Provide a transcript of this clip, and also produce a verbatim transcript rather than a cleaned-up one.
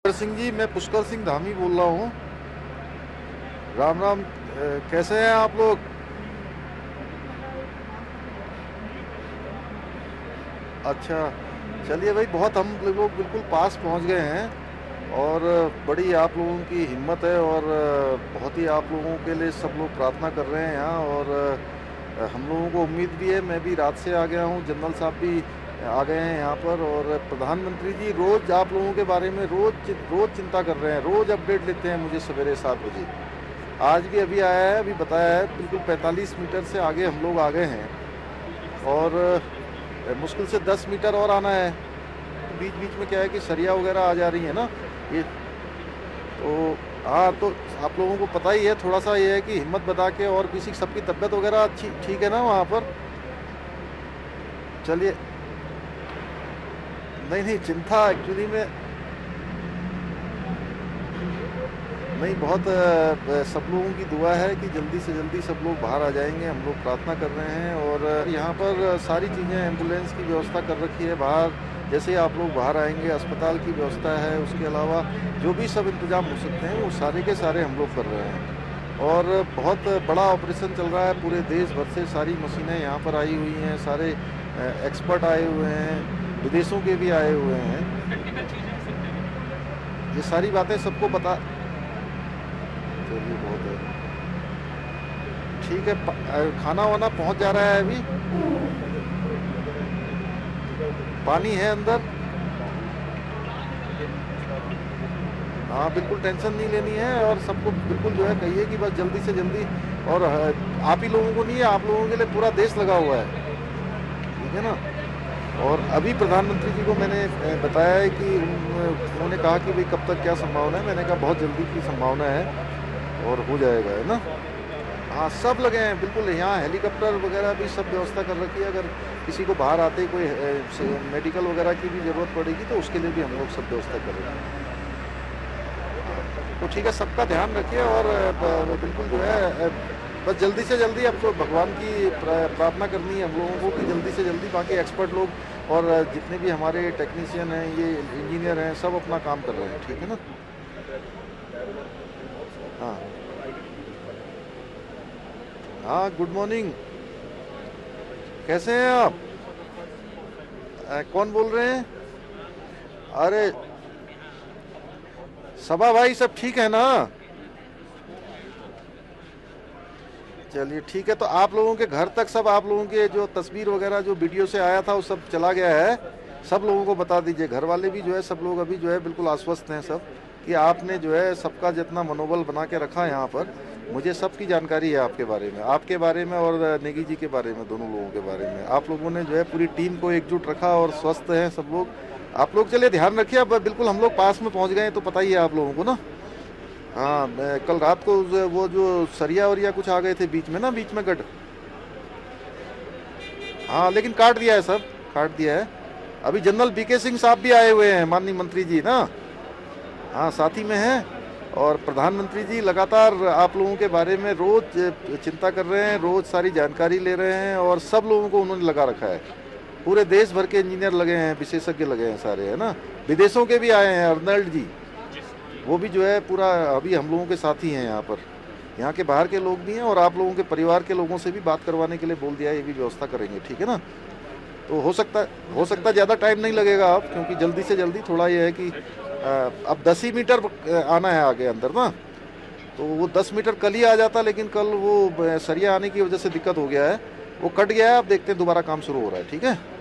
सिंह जी, मैं पुष्कर सिंह धामी बोल रहा हूँ। राम राम। कैसे हैं आप लोग? अच्छा, चलिए भाई, बहुत हम लोग बिल्कुल पास पहुँच गए हैं और बड़ी आप लोगों की हिम्मत है और बहुत ही आप लोगों के लिए सब लोग प्रार्थना कर रहे हैं यहाँ। और हम लोगों को उम्मीद भी है, मैं भी रात से आ गया हूँ, जनरल साहब भी आ गए हैं यहाँ पर। और प्रधानमंत्री जी रोज़ आप लोगों के बारे में रोज़ रोज़ चिंता कर रहे हैं, रोज़ अपडेट लेते हैं मुझे सवेरे सात बजे। आज भी अभी आया है, अभी बताया है, बिल्कुल पैंतालीस मीटर से आगे हम लोग आ गए हैं और मुश्किल से दस मीटर और आना है। बीच बीच में क्या है कि सरिया वगैरह आ जा रही है ना ये, तो हाँ, तो आप लोगों को पता ही है। थोड़ा सा ये है कि हिम्मत बता के, और किसी सबकी तबीयत वगैरह अच्छी ठीक है ना वहाँ पर? चलिए, नहीं नहीं, चिंता एक्चुअली में नहीं, बहुत सब लोगों की दुआ है कि जल्दी से जल्दी सब लोग बाहर आ जाएंगे। हम लोग प्रार्थना कर रहे हैं और यहाँ पर सारी चीज़ें, एम्बुलेंस की व्यवस्था कर रखी है बाहर। जैसे आप लोग बाहर आएंगे, अस्पताल की व्यवस्था है, उसके अलावा जो भी सब इंतजाम हो सकते हैं वो सारे के सारे हम लोग कर रहे हैं। और बहुत बड़ा ऑपरेशन चल रहा है, पूरे देश भर से सारी मशीनें यहाँ पर आई हुई हैं, सारे एक्सपर्ट आए हुए हैं, विदेशों के भी आए हुए हैं। ये सारी बातें सबको बता, चलिए बहुत है, ठीक है। खाना वाना पहुंच जा रहा है, अभी पानी है अंदर। हाँ, बिल्कुल टेंशन नहीं लेनी है और सबको बिल्कुल जो है कहिए कि बस जल्दी से जल्दी। और आप ही लोगों को नहीं है, आप लोगों के लिए पूरा देश लगा हुआ है, ठीक है ना। और अभी प्रधानमंत्री जी को मैंने बताया है कि उन्होंने कहा कि भाई कब तक क्या संभावना है। मैंने कहा बहुत जल्दी की संभावना है और हो जाएगा, है ना। हाँ, सब लगे हैं बिल्कुल। यहाँ हेलीकॉप्टर वगैरह भी सब व्यवस्था कर रखी है। अगर किसी को बाहर आते ही कोई मेडिकल वगैरह की भी ज़रूरत पड़ेगी तो उसके लिए भी हम लोग सब व्यवस्था कर रहे हैं। तो ठीक है, सबका ध्यान रखिए और बिल्कुल जो है बस जल्दी से जल्दी, अब तो भगवान की प्रार्थना करनी है हम लोगों को कि जल्दी से जल्दी बाकी एक्सपर्ट लोग और जितने भी हमारे टेक्नीशियन हैं, ये इंजीनियर हैं, सब अपना काम कर रहे हैं, ठीक है ना। हाँ हाँ, गुड मॉर्निंग। कैसे हैं आप? आ, कौन बोल रहे हैं? अरे सबा भाई, सब ठीक है ना? चलिए ठीक है, तो आप लोगों के घर तक सब, आप लोगों के जो तस्वीर वगैरह जो वीडियो से आया था वो सब चला गया है। सब लोगों को बता दीजिए, घर वाले भी जो है सब लोग अभी जो है बिल्कुल आश्वस्त हैं सब कि आपने जो है सबका जितना मनोबल बना के रखा है यहाँ पर। मुझे सबकी जानकारी है आपके बारे में, आपके बारे में और नेगी जी के बारे में, दोनों लोगों के बारे में। आप लोगों ने जो है पूरी टीम को एकजुट रखा और स्वस्थ हैं सब लोग। आप लोग चलिए ध्यान रखिए। अब बिल्कुल हम लोग पास में पहुँच गए, तो पता ही है आप लोगों को ना। हाँ, मैं कल रात को वो जो सरिया वरिया कुछ आ गए थे बीच में ना, बीच में गट। हाँ, लेकिन काट दिया है, सब काट दिया है। अभी जनरल बीके सिंह साहब भी आए हुए हैं, माननीय मंत्री जी ना। हाँ, साथी में हैं। और प्रधानमंत्री जी लगातार आप लोगों के बारे में रोज चिंता कर रहे हैं, रोज सारी जानकारी ले रहे हैं और सब लोगों को उन्होंने लगा रखा है। पूरे देश भर के इंजीनियर लगे हैं, विशेषज्ञ लगे हैं सारे, है ना। विदेशों के भी आए हैं, अर्नल्ड जी, वो भी जो है पूरा अभी हम लोगों के साथ ही हैं यहाँ पर। यहाँ के बाहर के लोग भी हैं और आप लोगों के परिवार के लोगों से भी बात करवाने के लिए बोल दिया है, ये भी व्यवस्था करेंगे, ठीक है ना। तो हो सकता है हो सकता है ज़्यादा टाइम नहीं लगेगा अब, क्योंकि जल्दी से जल्दी थोड़ा ये है कि अब दस ही मीटर आना है आगे अंदर ना। तो वो दस मीटर कल ही आ जाता, लेकिन कल वो सरिया आने की वजह से दिक्कत हो गया है, वो कट गया है। अब देखते हैं, दोबारा काम शुरू हो रहा है, ठीक है।